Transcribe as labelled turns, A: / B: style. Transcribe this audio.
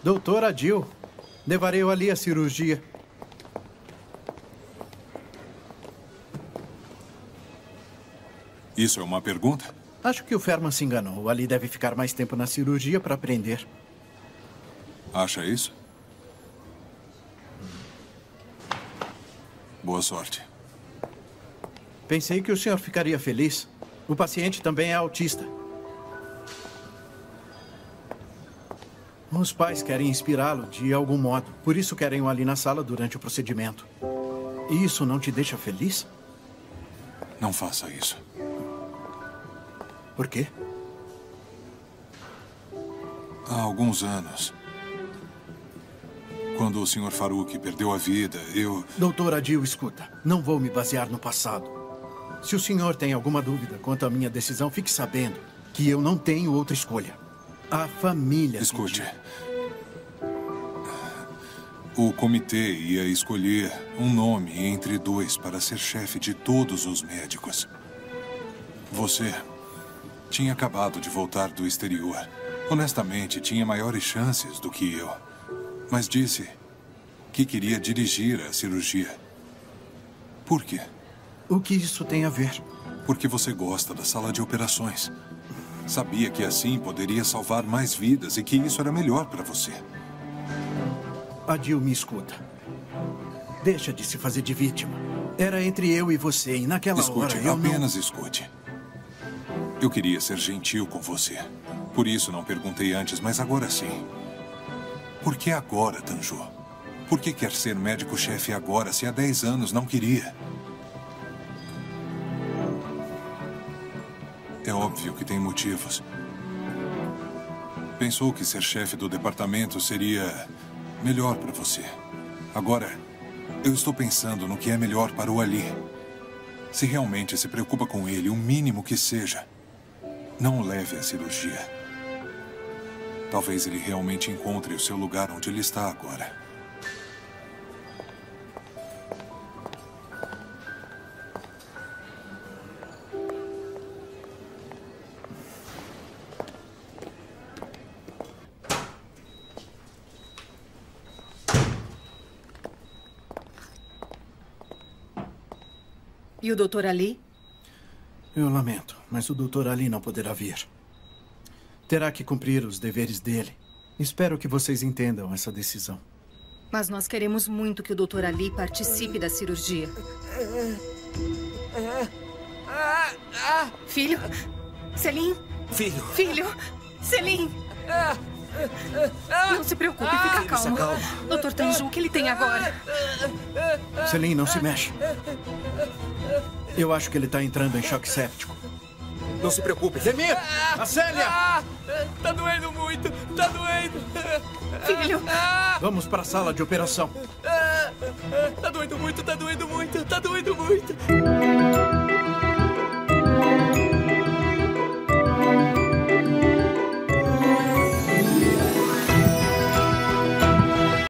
A: Doutora Jill, levarei-o ali à cirurgia.
B: Isso é uma pergunta?
A: Acho que o Ferman se enganou. O Ali deve ficar mais tempo na cirurgia para aprender.
B: Acha isso? Boa sorte.
A: Pensei que o senhor ficaria feliz. O paciente também é autista. Os pais querem inspirá-lo de algum modo. Por isso querem o Ali na sala durante o procedimento. E isso não te deixa feliz?
B: Não faça isso.
A: Por quê?
B: Há alguns anos, quando o Sr. Farouk perdeu a vida, eu...
A: Doutora Jill, escuta. Não vou me basear no passado. Se o senhor tem alguma dúvida quanto à minha decisão, fique sabendo que eu não tenho outra escolha. A família...
B: Escute. O comitê ia escolher um nome entre dois para ser chefe de todos os médicos. Você tinha acabado de voltar do exterior. Honestamente, tinha maiores chances do que eu. Mas disse que queria dirigir a cirurgia. Por quê?
A: O que isso tem a ver?
B: Porque você gosta da sala de operações. Sabia que assim poderia salvar mais vidas e que isso era melhor para você.
A: A Jill me escuta. Deixa de se fazer de vítima. Era entre eu e você, e naquela hora eu
B: apenas escute. Eu queria ser gentil com você. Por isso não perguntei antes, mas agora sim. Por que agora, Tanju? Por que quer ser médico-chefe agora, se há 10 anos não queria? É óbvio que tem motivos. Pensou que ser chefe do departamento seria melhor para você. Agora, eu estou pensando no que é melhor para o Ali. Se realmente se preocupa com ele, o mínimo que seja, não o leve à cirurgia. Talvez ele realmente encontre o seu lugar onde ele está agora.
C: E o Dr. Ali?
A: Eu lamento, mas o Dr. Ali não poderá vir. Terá que cumprir os deveres dele. Espero que vocês entendam essa decisão.
C: Mas nós queremos muito que o Dr. Ali participe da cirurgia. Filho? Selim?
D: Filho?
C: Filho? Selim? Não se preocupe, fica calmo. Dr. Tanju, o que ele tem agora?
A: Selim, não se mexe. Eu acho que ele está entrando em choque séptico.
D: Não se preocupe.
A: Demir! A Célia!
D: Tá doendo muito! Tá doendo!
C: Filho!
A: Vamos para a sala de operação.
D: Tá doendo muito! Tá doendo muito! Tá doendo muito!